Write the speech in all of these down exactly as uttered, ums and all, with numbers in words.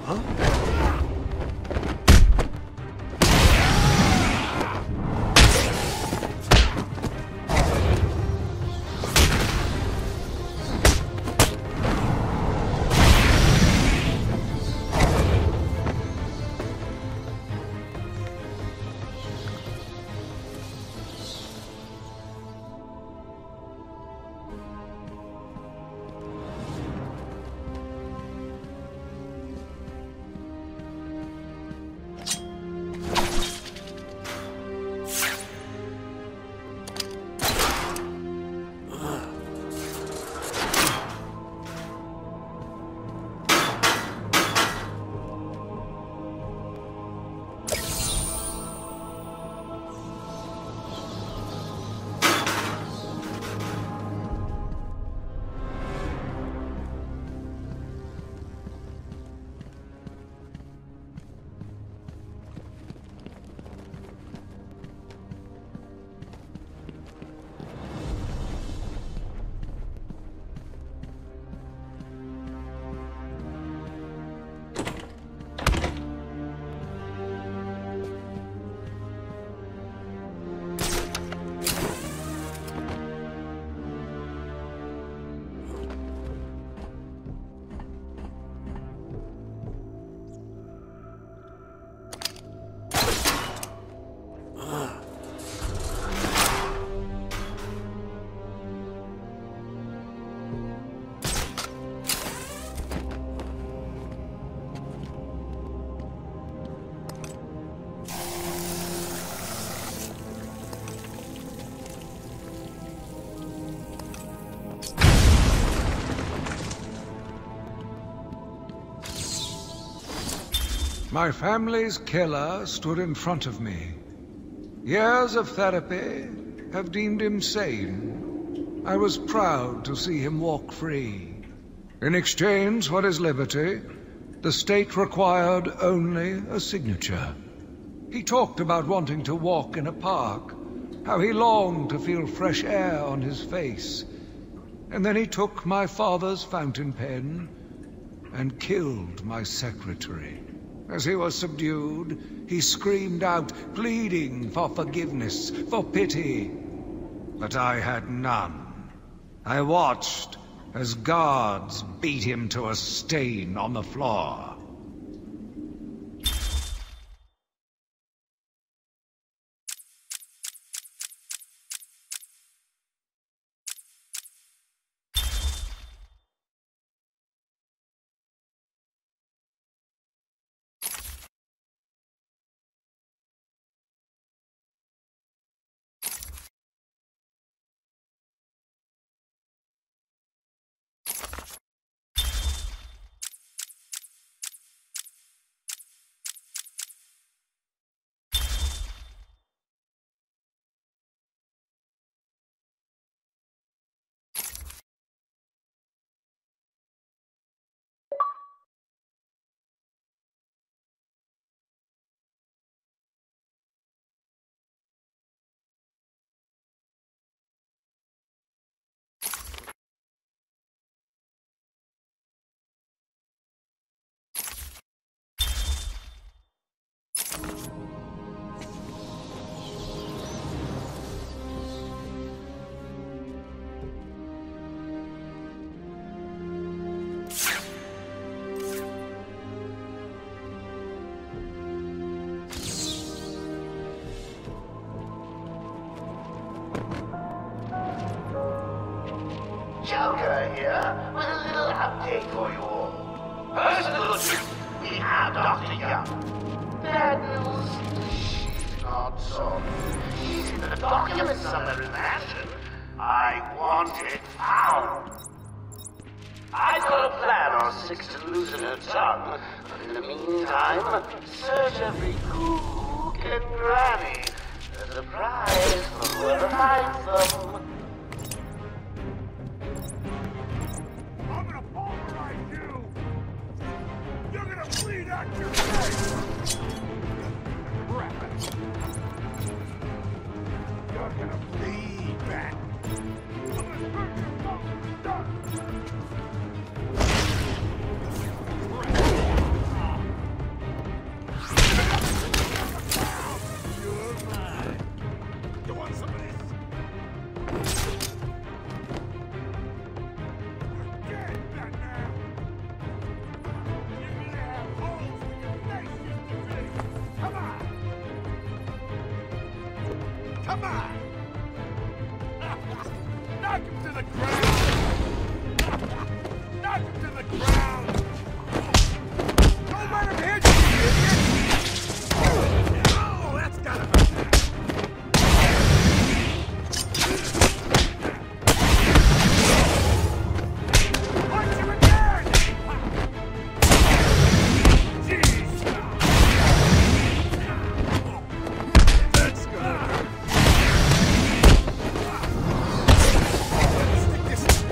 My family's killer stood in front of me. Years of therapy have deemed him sane. I was proud to see him walk free. In exchange for his liberty, the state required only a signature. He talked about wanting to walk in a park, how he longed to feel fresh air on his face. And then he took my father's fountain pen and killed my secretary. As he was subdued, he screamed out, pleading for forgiveness, for pity. But I had none. I watched as guards beat him to a stain on the floor. Joker here with a little update for you all. First news, we have Doctor Young. Bad news, she's not so. She's in the documents somewhere in Mansion. I want it found. I've got a plan on Six to loosen her tongue, but in the meantime, search every cook and granny. There's a prize for whoever finds them. I'm gonna pulverize you! You're gonna bleed out your face! Crap it! You're gonna bleed back! I'm gonna burn your mouth done! Come on! Knock him to the ground! Knock him to the ground! Don't let him hit you, you idiot! Oh, that's gotta hurt. Punch him again! Jeez! That's gonna hurt. Stick this.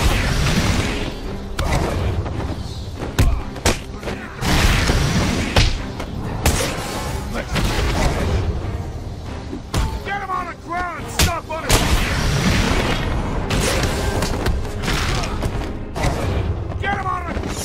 Get him on the ground and stop on his... Get him on the...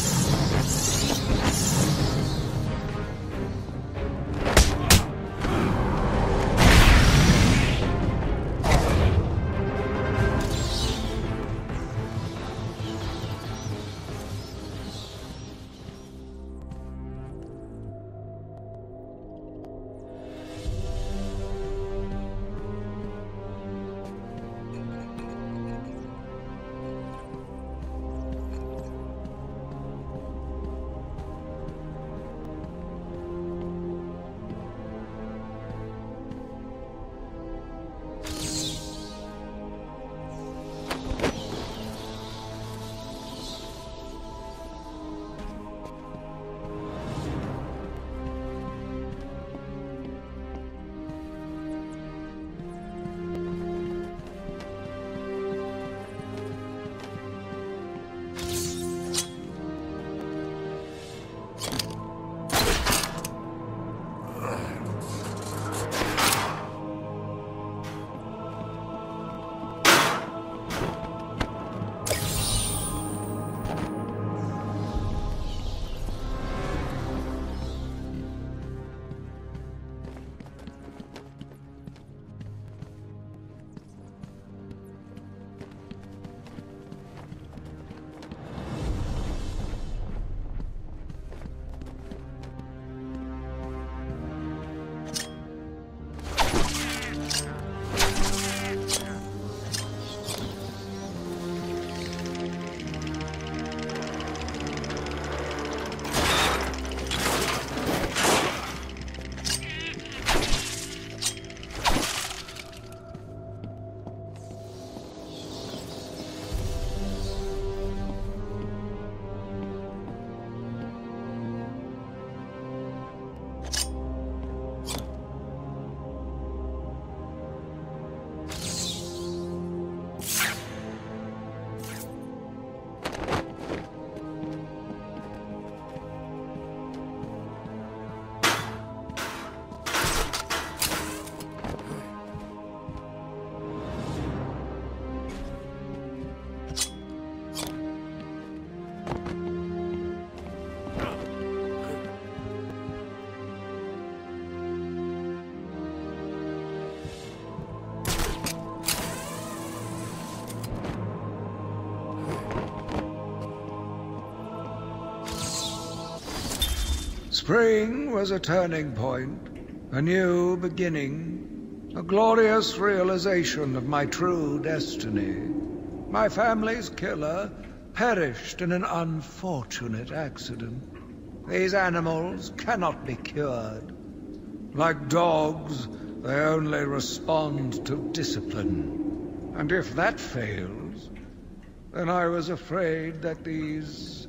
Spring was a turning point, a new beginning, a glorious realization of my true destiny. My family's killer perished in an unfortunate accident. These animals cannot be cured. Like dogs, they only respond to discipline. And if that fails, then I was afraid that these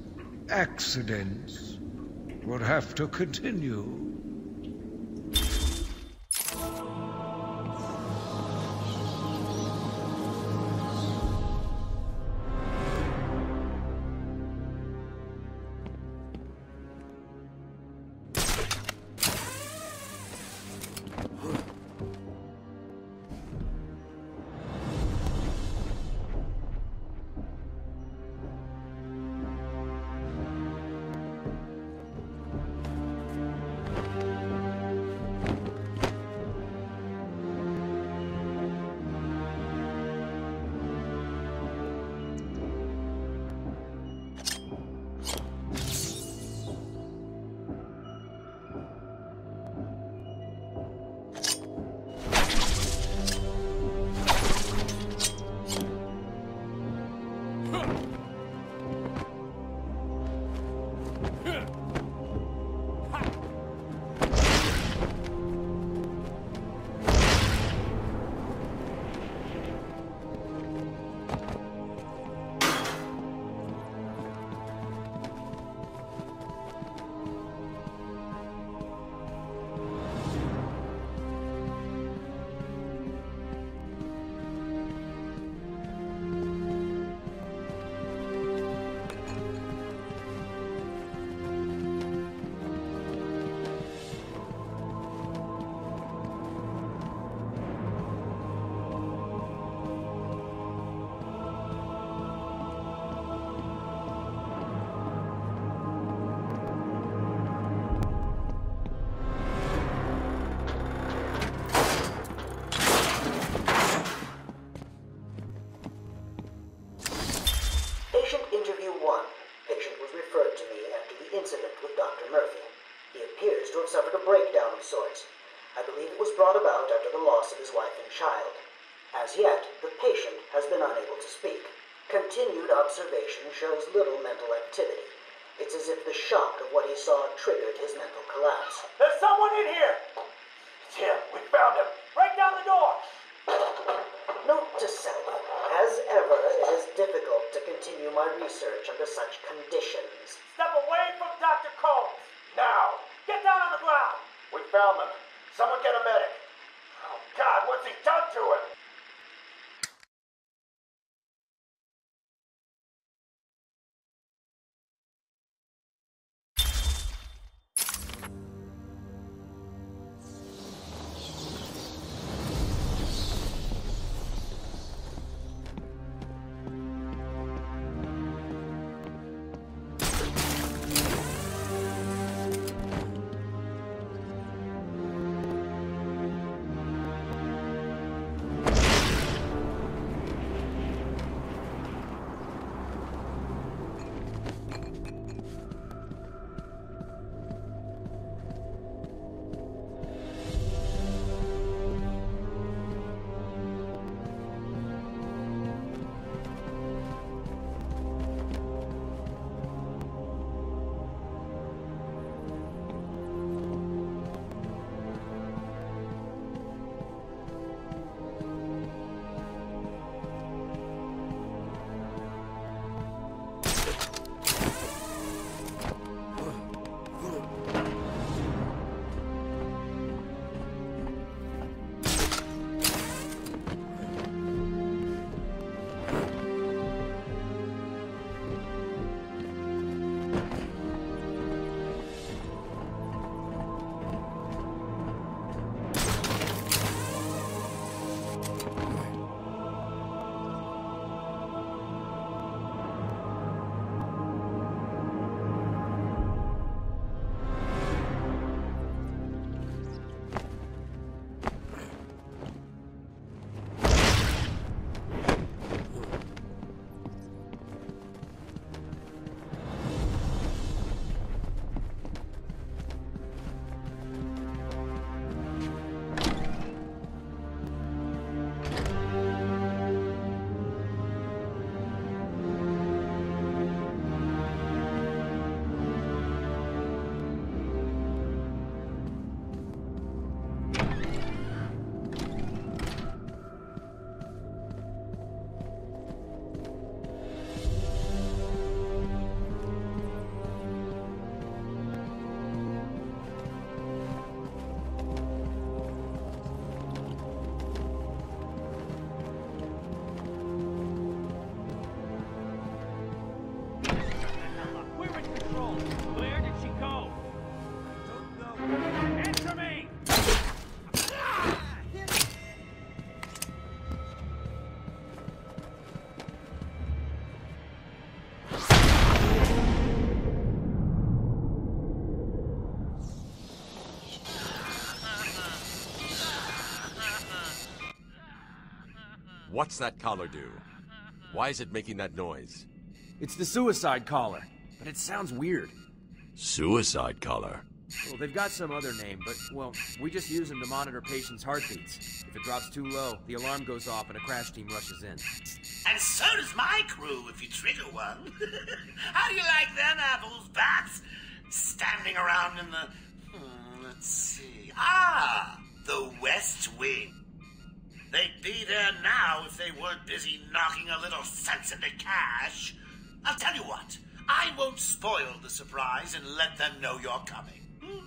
accidents would have to continue. Patient interview one. Patient was referred to me after the incident with Doctor Murphy. He appears to have suffered a breakdown of sorts. I believe it was brought about after the loss of his wife and child. As yet, the patient has been unable to speak. Continued observation shows little mental activity. It's as if the shock of what he saw triggered his mental collapse. There's someone in here! It's him. We found him. Break down the door! Note to self, as ever, it is difficult to continue my research under such conditions. Step away from Doctor Combs! Now! Get down on the ground! We found them. Someone get a medic. Oh, God, what's he done to him? What's that collar do? Why is it making that noise? It's the suicide collar, but it sounds weird. Suicide collar? Well, they've got some other name, but, well, we just use them to monitor patients' heartbeats. If it drops too low, the alarm goes off and a crash team rushes in. And so does my crew if you trigger one. How do you like them apples, Bats? Standing around in the... Hmm, let's see... Ah! The West Wing. They'd be there now if they weren't busy knocking a little sense into cash. I'll tell you what. I won't spoil the surprise and let them know you're coming. Hmm?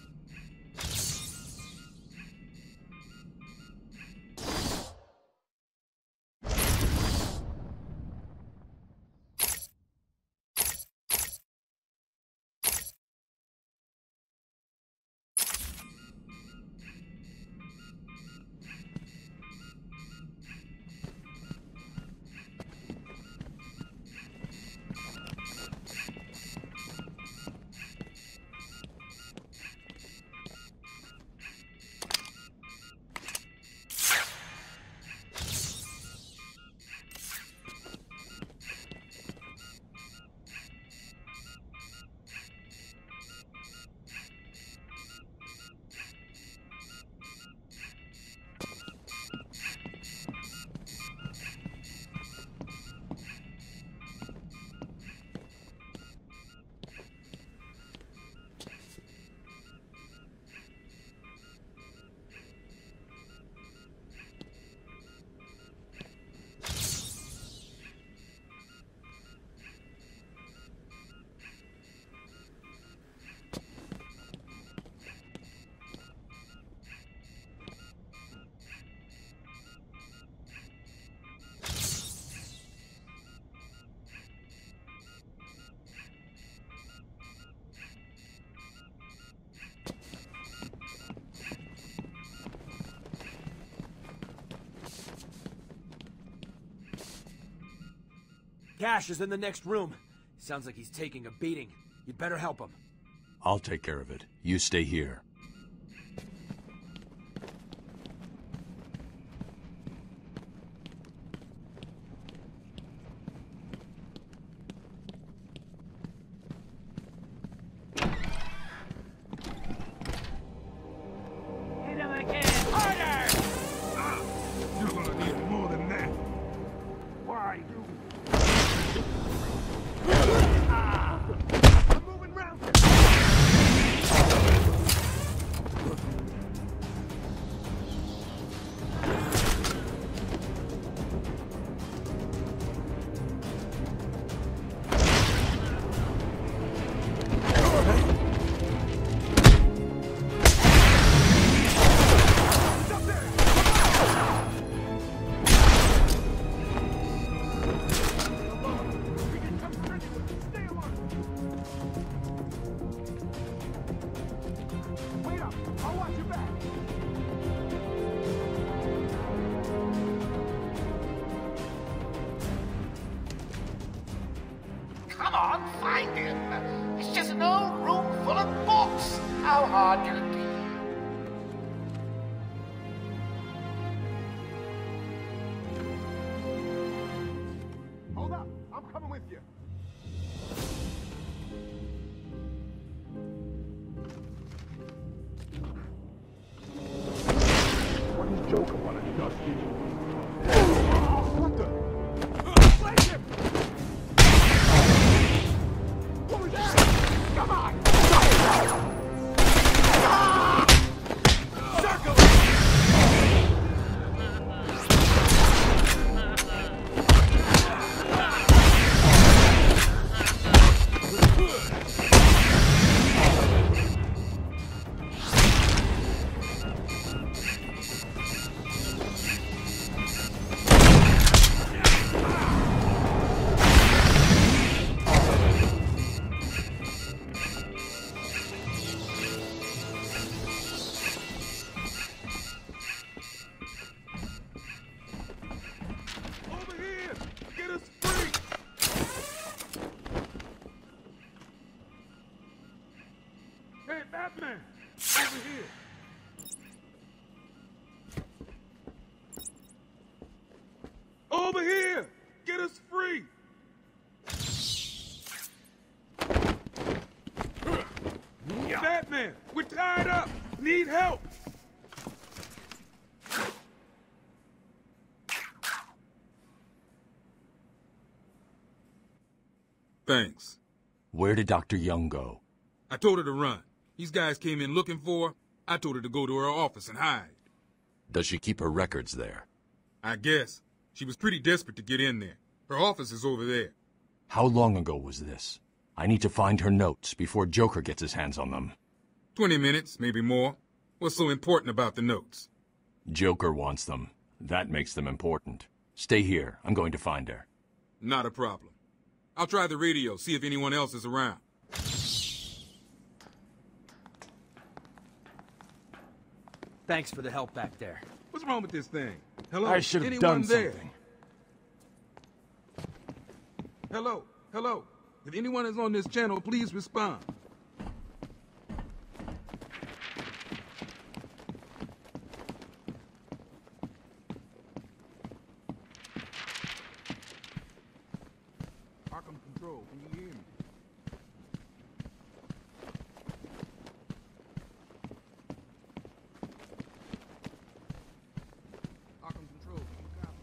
Cash is in the next room. Sounds like he's taking a beating. You'd better help him. I'll take care of it. You stay here. Come on, find him. It's just an old room full of books. How hard can it be? Hold up, I'm coming with you. What is Joker want to Dusty? What the? Flank him! What was that? Come on! Circle! Hey, Batman! Over here! Over here! Get us free! Batman! Batman! We're tied up! Need help! Thanks. Where did Doctor Young go? I told her to run. These guys came in looking for her. I told her to go to her office and hide. Does she keep her records there? I guess. She was pretty desperate to get in there. Her office is over there. How long ago was this? I need to find her notes before Joker gets his hands on them. Twenty minutes, maybe more. What's so important about the notes? Joker wants them. That makes them important. Stay here. I'm going to find her. Not a problem. I'll try the radio, see if anyone else is around. Thanks for the help back there. What's wrong with this thing? Hello? I should have Anyone done there? something. Hello? Hello? If anyone is on this channel, please respond. Arkham Control, can you hear me? Arkham Control, can you copy?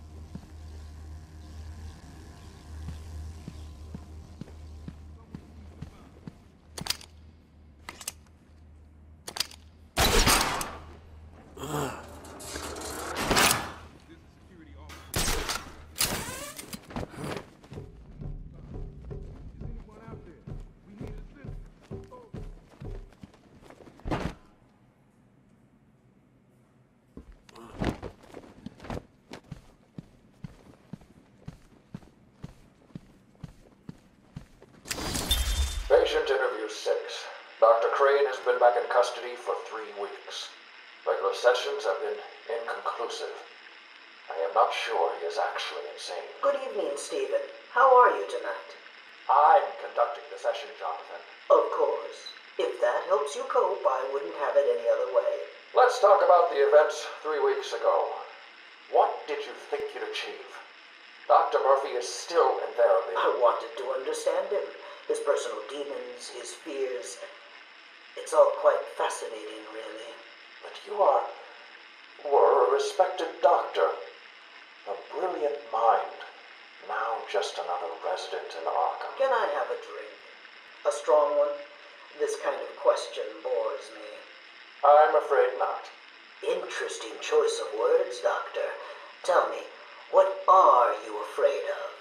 Patient interview six. Doctor Crane has been back in custody for three weeks. Regular sessions have been inconclusive. I am not sure he is actually insane. Good evening, Stephen. How are you tonight? I'm conducting the session, Jonathan. Of course. If that helps you cope, I wouldn't have it any other way. Let's talk about the events three weeks ago. What did you think you'd achieve? Doctor Murphy is still in therapy. I wanted to understand him. His personal demons, his fears. It's all quite fascinating, really. But you are... were a respected doctor. A brilliant mind. Now just another resident in Arkham. Can I have a drink? A strong one? This kind of question bores me. I'm afraid not. Interesting choice of words, Doctor. Tell me, what are you afraid of?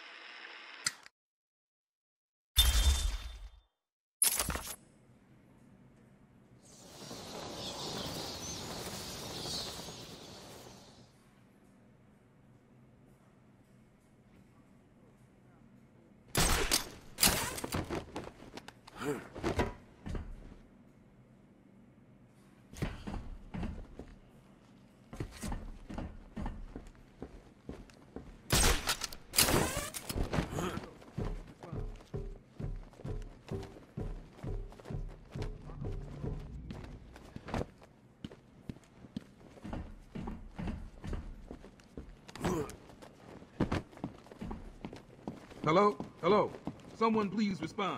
Hello? Hello? Someone please respond.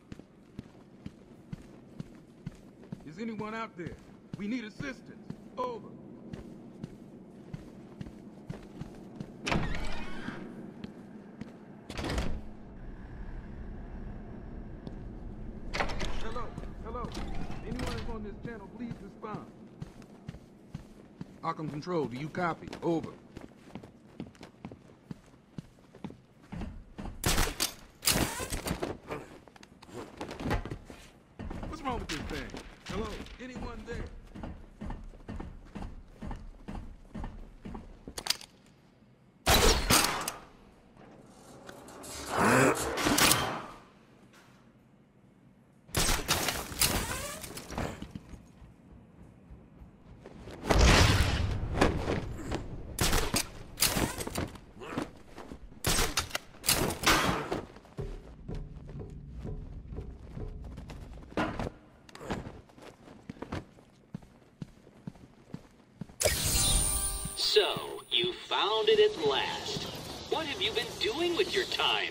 Is anyone out there? We need assistance. Over. Hello? Hello? Anyone is on this channel, please respond. Arkham Control, do you copy? Over. What's wrong with this thing? Hello? Anyone there? So, you found it at last. What have you been doing with your time?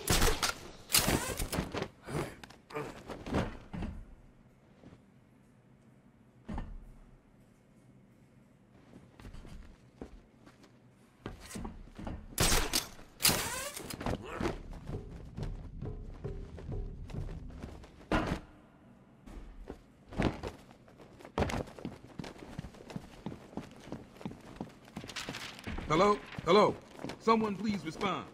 Hello? Hello? Someone please respond.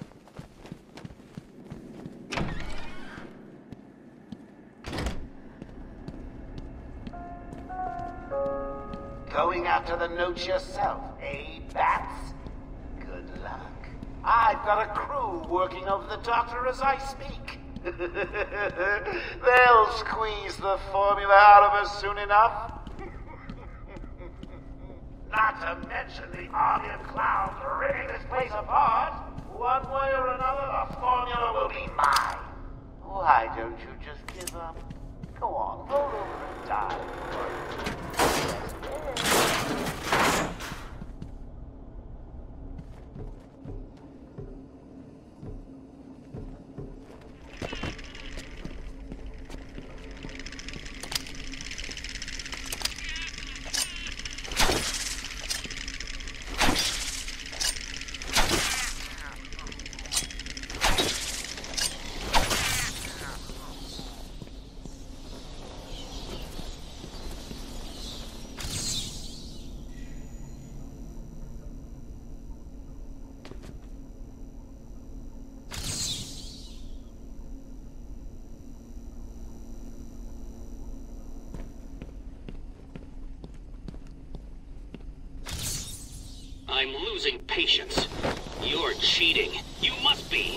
Going after the notes yourself, eh, Bats? Good luck. I've got a crew working over the doctor as I speak. They'll squeeze the formula out of us soon enough. Not to mention the army of clowns ripping this place apart. One way or another, the formula will be mine. Why don't you just give up? Go on, roll over and die. I'm losing patience. You're cheating. You must be.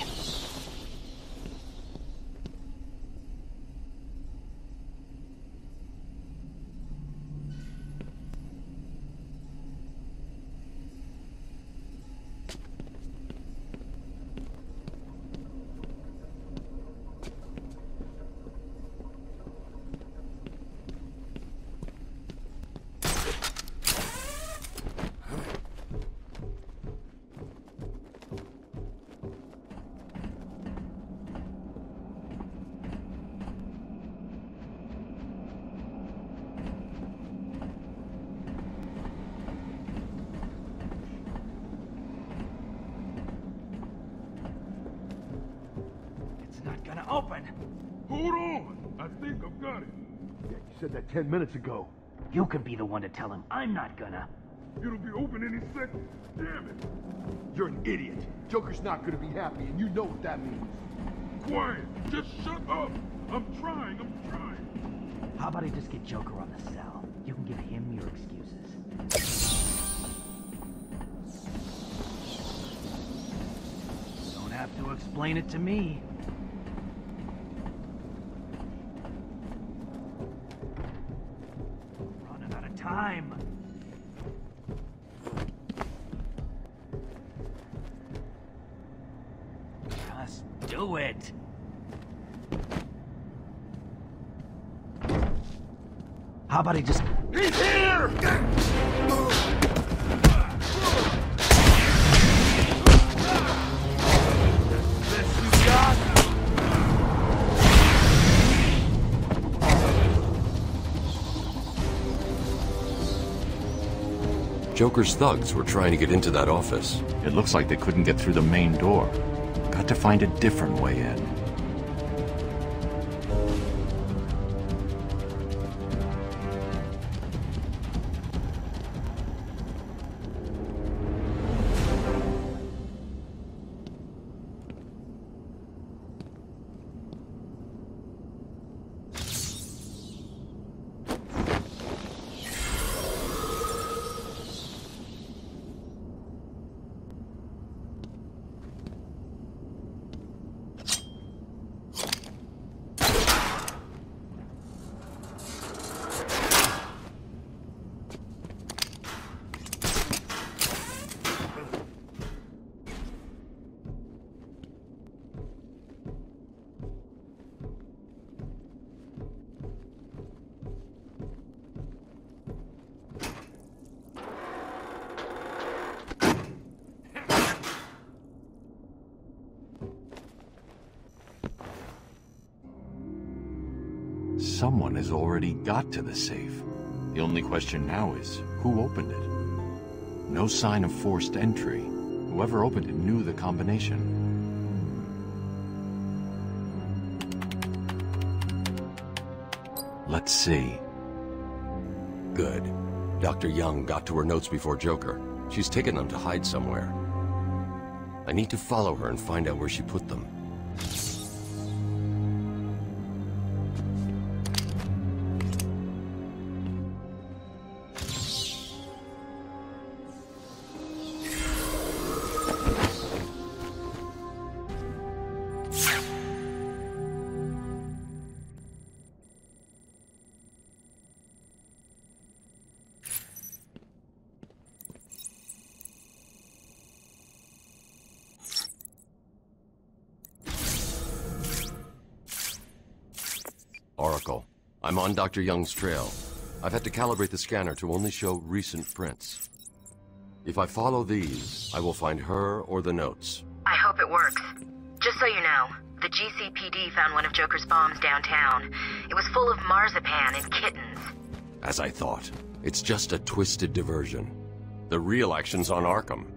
Open! Hold on! I think I've got it. Yeah, you said that ten minutes ago. You can be the one to tell him. I'm not gonna. It'll be open any second. Damn it! You're an idiot. Joker's not gonna be happy, and you know what that means. Quiet! Just shut up! I'm trying, I'm trying. How about I just get Joker on the cell? You can give him your excuses. Don't have to explain it to me. Running out of time. Just do it. How about he just... He's here! This you got? Joker's thugs were trying to get into that office. It looks like they couldn't get through the main door. Got to find a different way in. Someone has already got to the safe. The only question now is, who opened it? No sign of forced entry. Whoever opened it knew the combination. Let's see. Good. Doctor Young got to her notes before Joker. She's taken them to hide somewhere. I need to follow her and find out where she put them. Oracle. I'm on Doctor Young's trail. I've had to calibrate the scanner to only show recent prints. If I follow these, I will find her or the notes. I hope it works. Just so you know, the G C P D found one of Joker's bombs downtown. It was full of marzipan and kittens. As I thought. It's just a twisted diversion. The real action's on Arkham.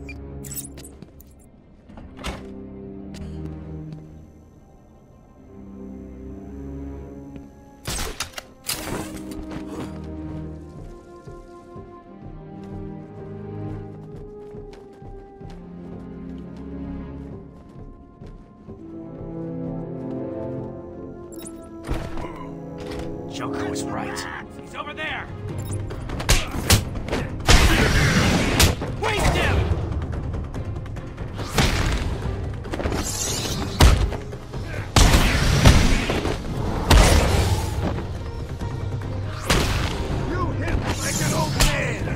Joker was right. He's over there! Waste him! You hit like an old man!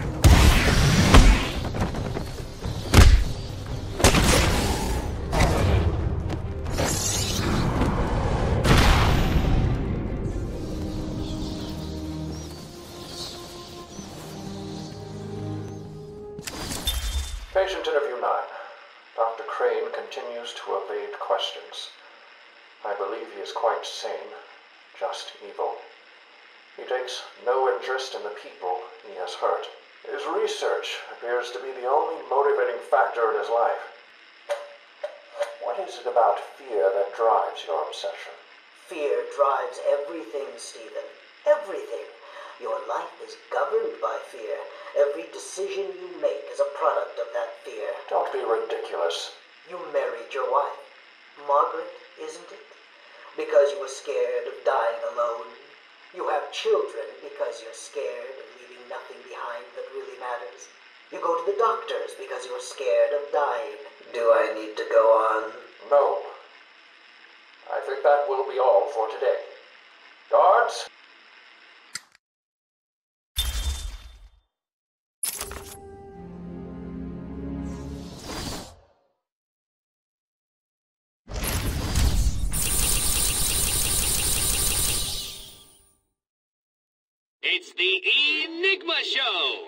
Patient interview nine. Doctor Crane continues to evade questions. I believe he is quite sane, just evil. He takes no interest in the people he has hurt. His research appears to be the only motivating factor in his life. What is it about fear that drives your obsession? Fear drives everything, Stephen. Everything. Your life is governed by fear. Every decision you make is a product of that fear. Don't be ridiculous. You married your wife, Margaret, isn't it? Because you were scared of dying alone. You have children because you're scared of leaving nothing behind that really matters. You go to the doctors because you're scared of dying. Do I need to go on? No. I think that will be all for today. Guards? It's the Enigma Show!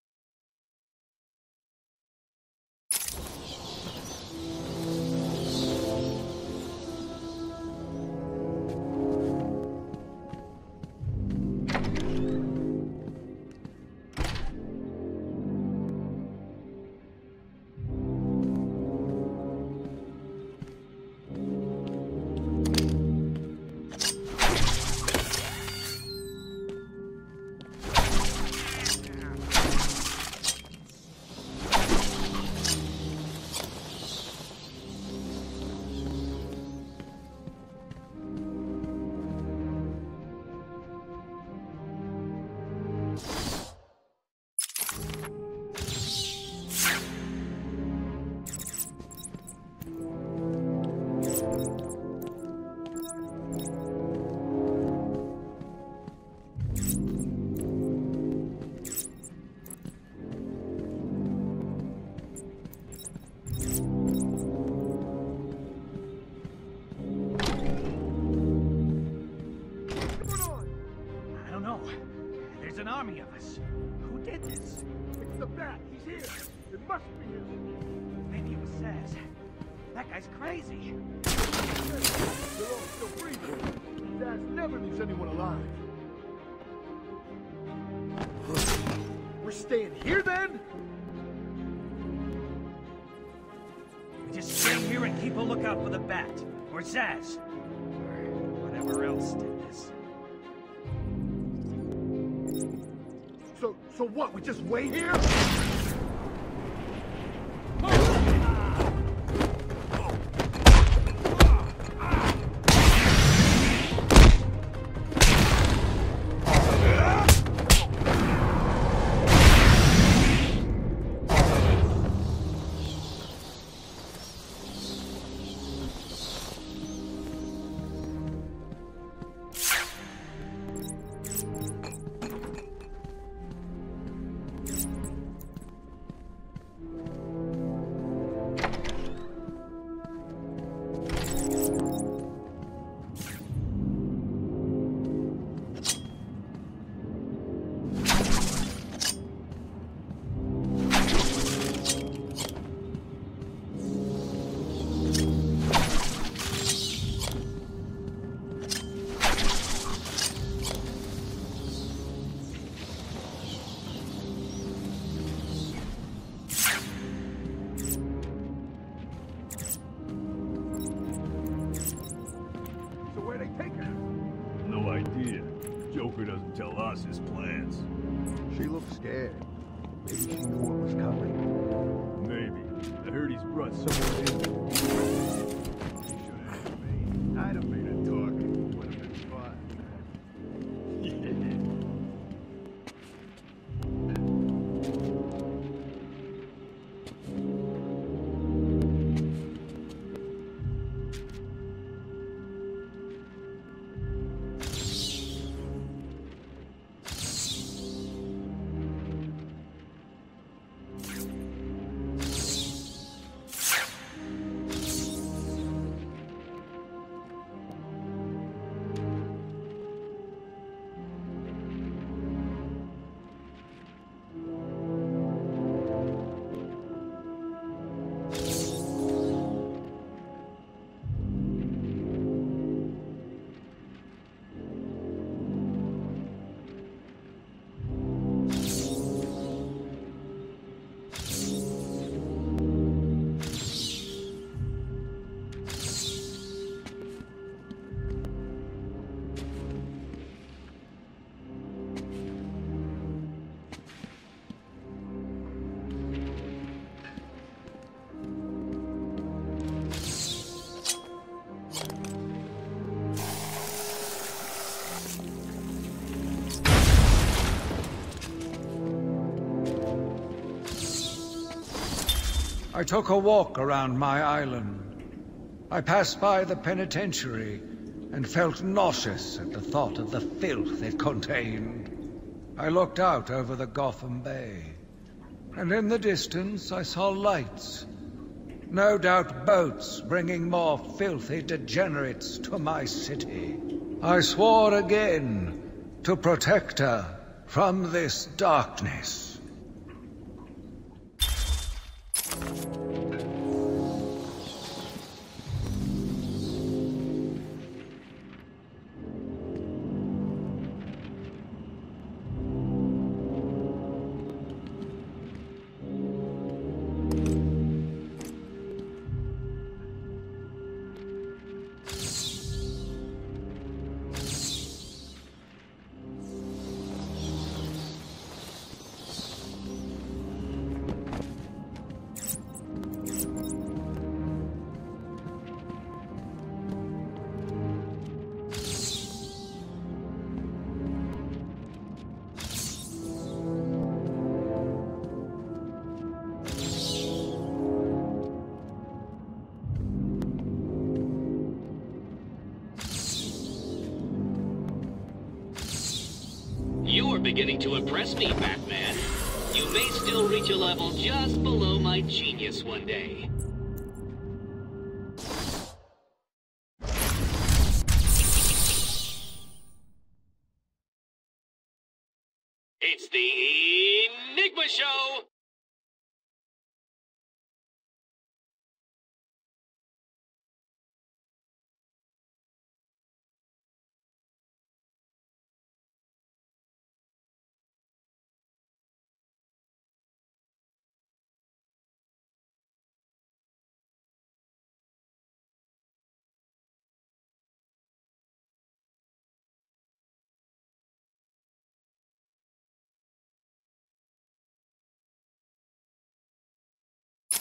an army of us. Who did this? It's the Bat. He's here. It must be him. Maybe it was Saz. That guy's crazy. They're all still breathing. Dad never leaves anyone alive. We're staying here then? We just stay here and keep a lookout for the Bat. Or Zaz. Or whatever else did this. So, so what? We just wait here? Joker doesn't tell us his plans. She looked scared. Maybe she knew what was coming. Maybe. I heard he's brought someone in. He should have asked me. I'd have made it talk. Would have been fun. I took a walk around my island. I passed by the penitentiary and felt nauseous at the thought of the filth it contained. I looked out over the Gotham Bay, and in the distance I saw lights. No doubt boats bringing more filthy degenerates to my city. I swore again to protect her from this darkness. You're beginning to impress me, Batman. You may still reach a level just below my genius one day. It's the Enigma Show!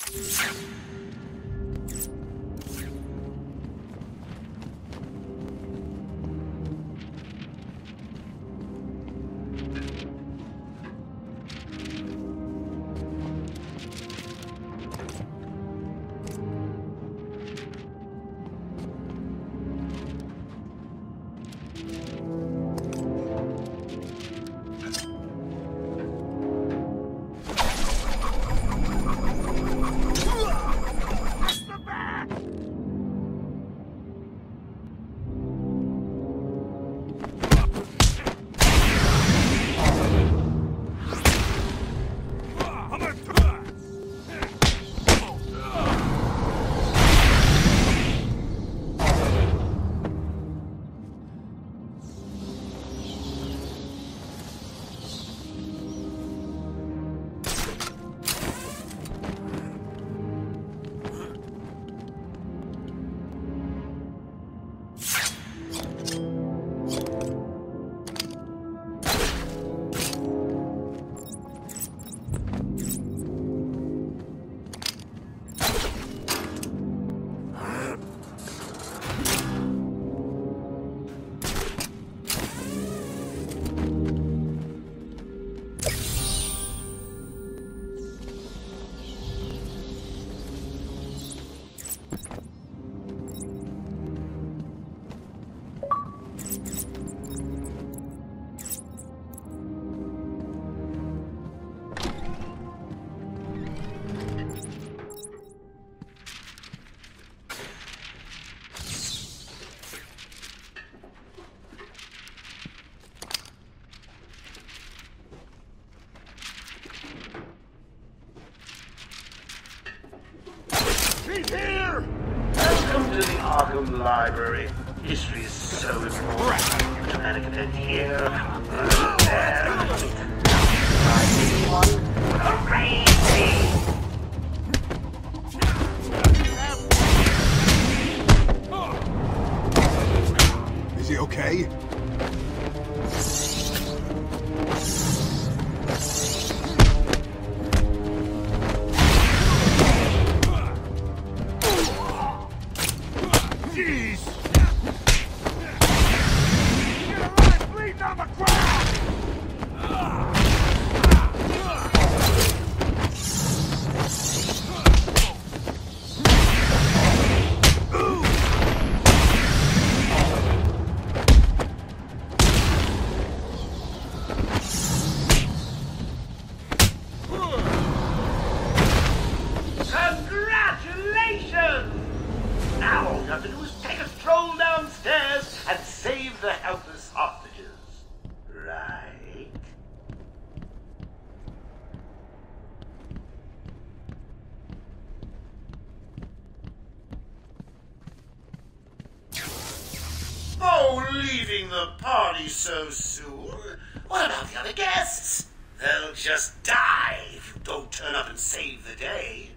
Here! Welcome to the Arkham Library. History is so important. You can attend here, there, anyone. Crazy! Is he okay? Leaving the party so soon? What about the other guests? They'll just die if you don't turn up and save the day.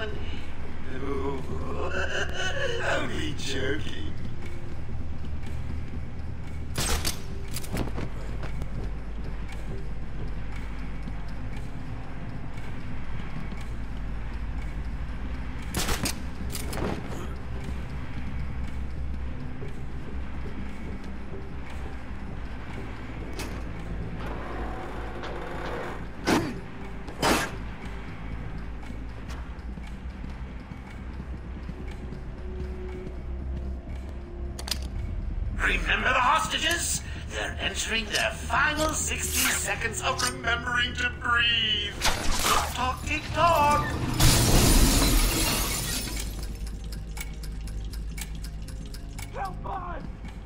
funny. Oh, only joking. Remember the hostages? They're entering their final sixty seconds of remembering to breathe. Tick tock, tick tock. Help us!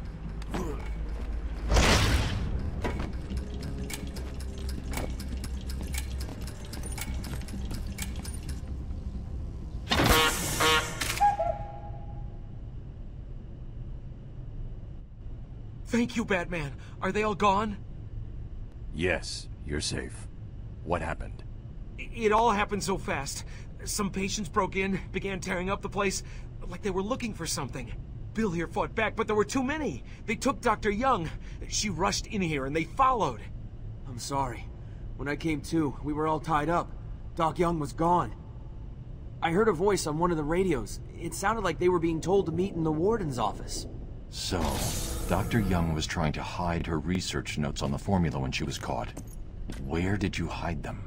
Thank you, Batman. Are they all gone? Yes, you're safe. What happened? It all happened so fast. Some patients broke in, began tearing up the place, like they were looking for something. Bill here fought back, but there were too many. They took Doctor Young. She rushed in here and they followed. I'm sorry. When I came to, we were all tied up. Doc Young was gone. I heard a voice on one of the radios. It sounded like they were being told to meet in the warden's office. So, Doctor Young was trying to hide her research notes on the formula when she was caught. Where did you hide them?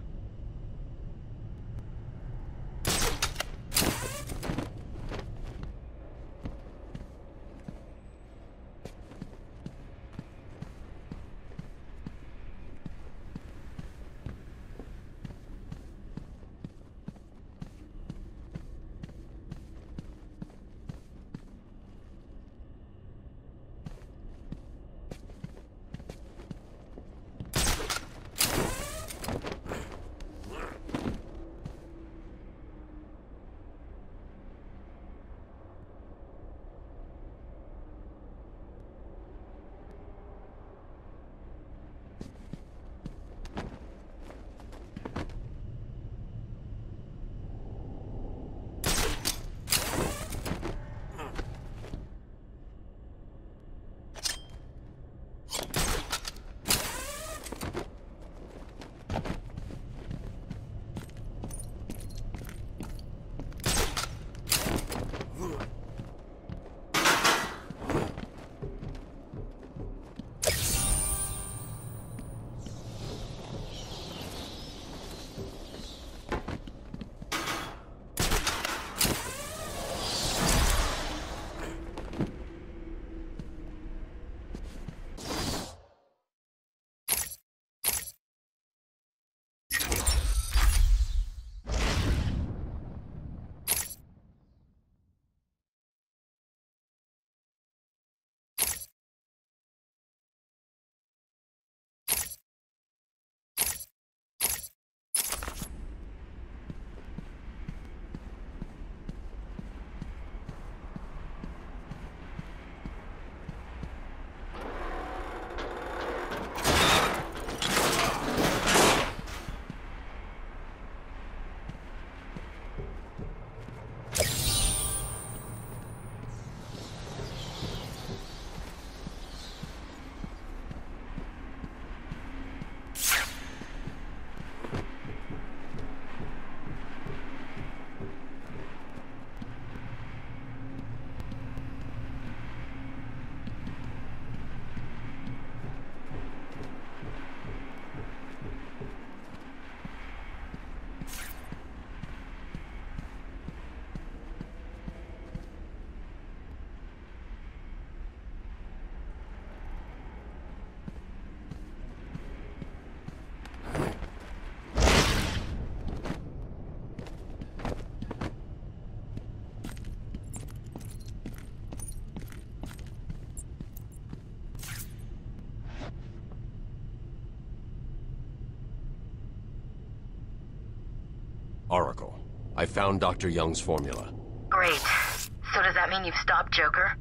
Oracle, I found Doctor Young's formula. Great. So does that mean you've stopped Joker?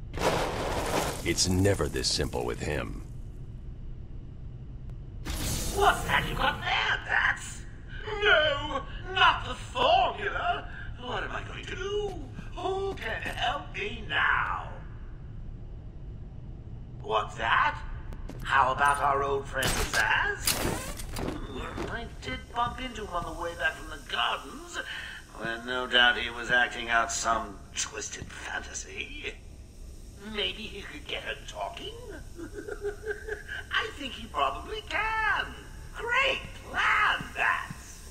It's never this simple with him. What's that you got there, Bats? No, not the formula. What am I going to do? Who can help me now? What's that? How about our old friend Zaz? I did bump into him on the way back from the gardens, when no doubt he was acting out some twisted fantasy. Maybe he could get her talking? I think he probably can. Great plan, that.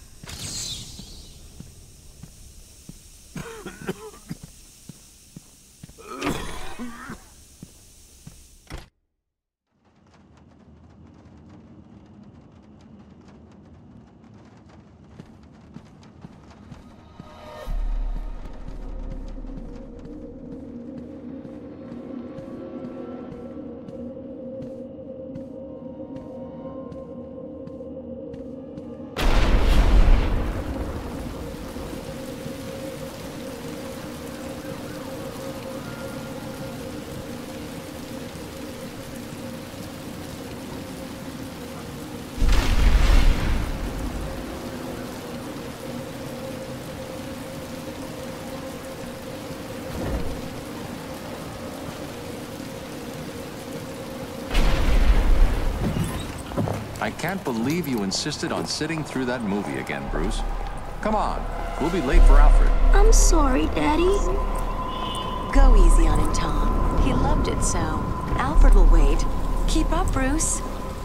I can't believe you insisted on sitting through that movie again, Bruce. Come on, we'll be late for Alfred. I'm sorry, Daddy. Go easy on him, Tom. He loved it so. Alfred will wait. Keep up, Bruce.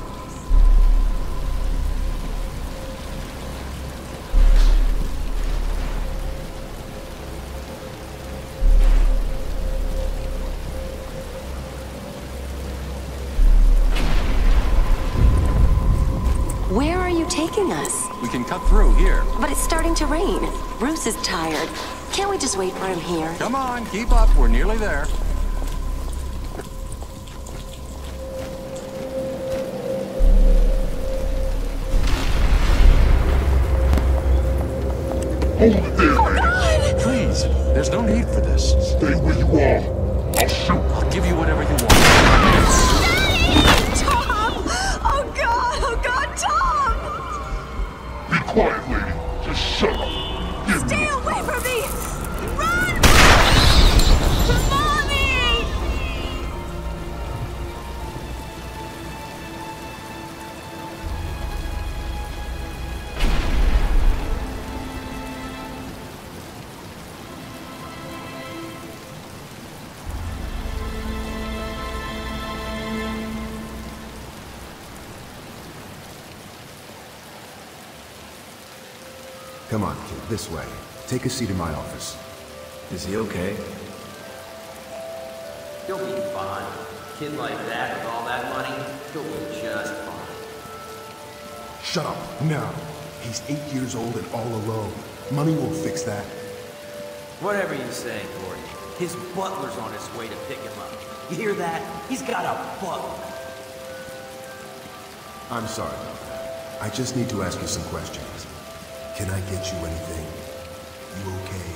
Where are you taking us? We can cut through here. But it's starting to rain. Bruce is tired. Can't we just wait for him here? Come on, keep up. We're nearly there. Hold it there, oh, God! Please, there's no need for this. Stay where you are. I'll shoot. I'll give you whatever you want. Daddy! Tom! Oh, God! Oh, God, Tom! Be quiet, lady. Just shut up. Give Stay me. away from me! Run! Mommy! Come on, kid, this way. Take a seat in my office. Is he okay? He'll be fine. A kid like that with all that money, he'll be just fine. Shut up, now. He's eight years old and all alone. Money won't fix that. Whatever you say, Gordon. His butler's on his way to pick him up. You hear that? He's got a butler. I'm sorry about that. I just need to ask you some questions. Can I get you anything? You okay?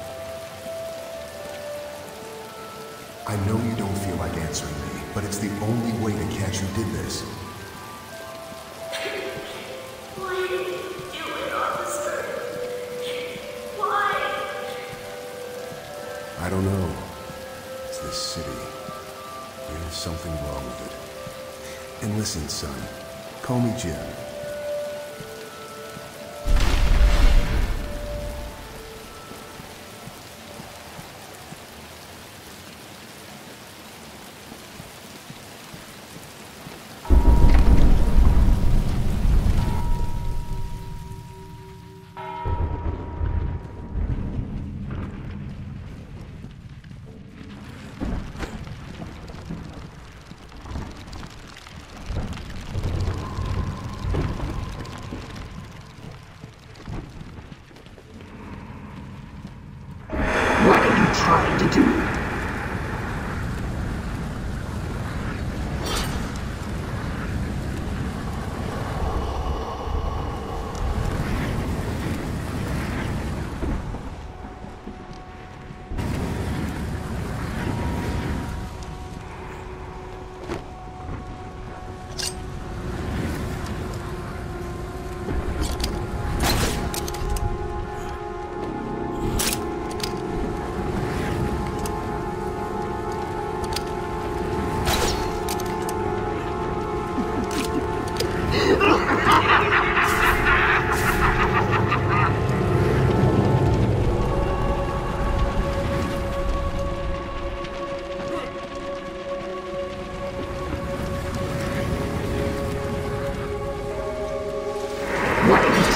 I know you don't feel like answering me, but it's the only way to catch who did this. Why did you do it, officer? Why? I don't know. It's this city. There's something wrong with it. And listen, son. Call me Jim.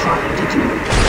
fire, did you?